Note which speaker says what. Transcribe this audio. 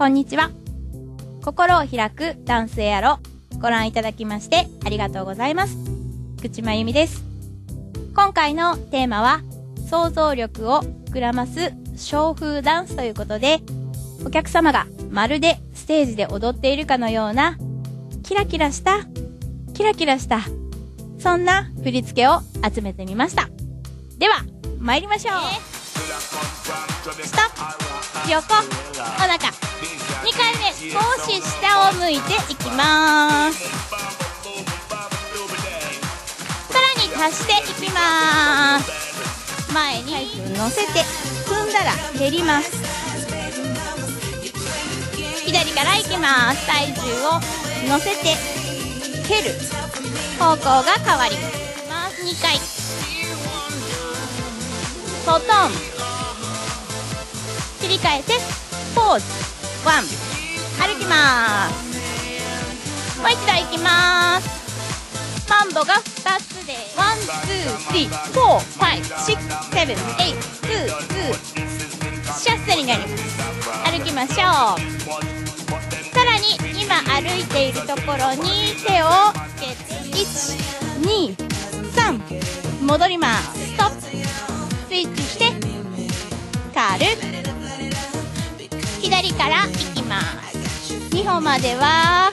Speaker 1: こんにちは。心を開くダンスエアロ、ご覧いただきましてありがとうございます。口真由美です。今回のテーマは想像力を膨らます小風ダンスということで、お客様がまるでステージで踊っているかのようなキラキラしたそんな振り付けを集めてみました。では参りましょう。ストップ、横、お腹、2回目少し下を向いていきます。さらに足していきます。前に乗せて踏んだら蹴ります。左からいきます。体重を乗せて蹴る方向が変わります。2回トトン、切り替えてポーズ、ワン、歩きます。もう一度いきます。マンボが2つでワン、ツー、スリー、フォー、ファイブ、シックス、セブン、エイト、ツー、シャッセルになります。歩きましょう。さらに今歩いているところに手をつけて1、2、3、戻ります。ストップ、スイッチして軽く左からいきます。2歩までは